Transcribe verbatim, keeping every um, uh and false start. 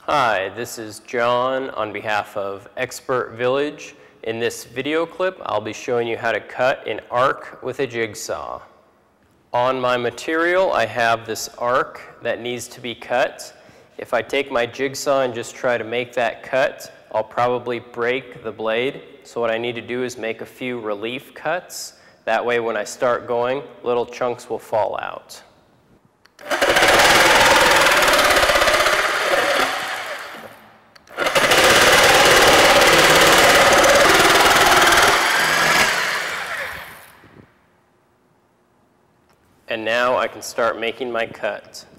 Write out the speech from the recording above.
Hi, this is John on behalf of Expert Village. In this video clip, I'll be showing you how to cut an arc with a jigsaw. On my material, I have this arc that needs to be cut. If I take my jigsaw and just try to make that cut, I'll probably break the blade. So what I need to do is make a few relief cuts. That way when I start going, little chunks will fall out. And now I can start making my cut.